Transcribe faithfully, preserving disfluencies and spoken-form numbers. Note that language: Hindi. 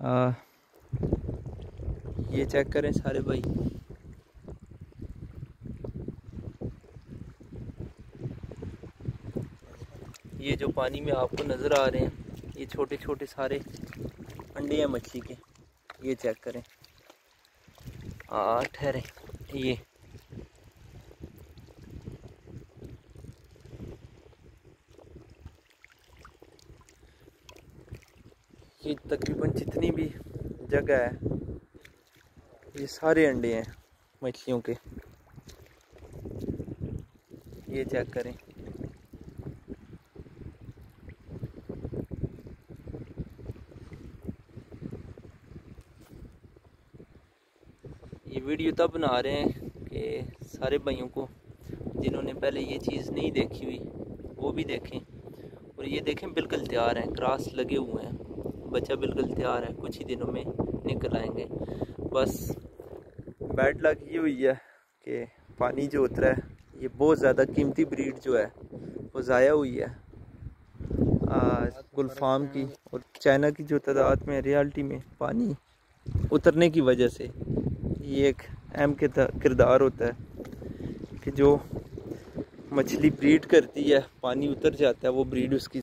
आ, ये चेक करें सारे भाई, ये जो पानी में आपको नज़र आ रहे हैं ये छोटे छोटे सारे अंडे हैं मछली के। ये चेक करें, आ ठहरे, ये ये तकरीबन जितनी भी जगह है ये सारे अंडे हैं मछलियों के। ये चेक करें, ये वीडियो तब बना रहे हैं कि सारे भाइयों को जिन्होंने पहले ये चीज़ नहीं देखी हुई वो भी देखें। और ये देखें बिल्कुल तैयार हैं, क्रास लगे हुए हैं, बच्चा बिल्कुल तैयार है, कुछ ही दिनों में निकल आएंगे। बस बैड लक ये हुई है कि पानी जो उतरा है ये बहुत ज़्यादा कीमती ब्रीड जो है वो ज़ाया हुई है गुलफाम की। और चाइना की जो तादाद में रियलिटी में पानी उतरने की वजह से ये एक अहम किरदार होता है कि जो मछली ब्रीड करती है पानी उतर जाता है वो ब्रीड उसकी